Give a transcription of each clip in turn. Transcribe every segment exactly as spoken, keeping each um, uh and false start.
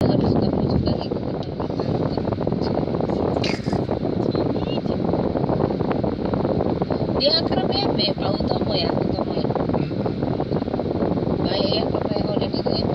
harus kamu juga ngikutin dia akrab ya Be, Pak Utomo ya, Utomo ya. Baik ya kalau kayak Holden itu ya.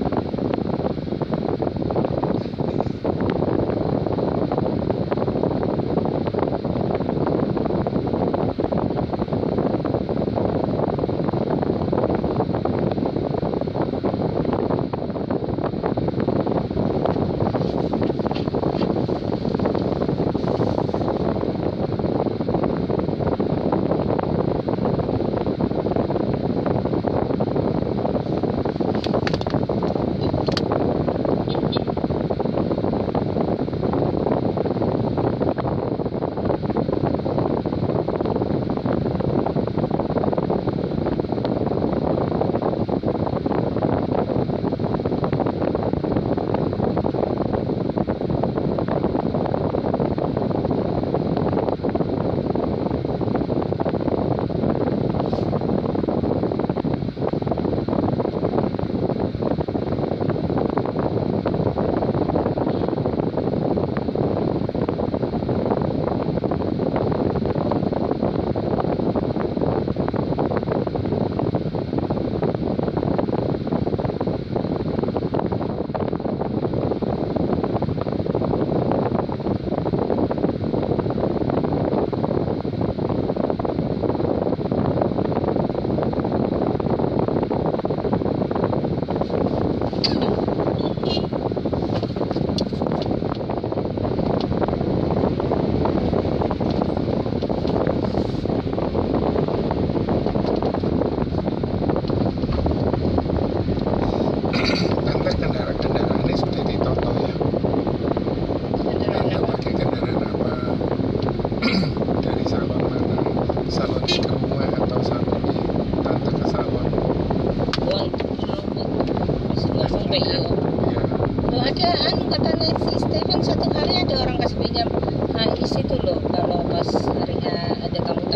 Ada anu katanya si Stephen satu kali ada orang kasih pinjam H I S itu loh kalau pas harinya ada tamu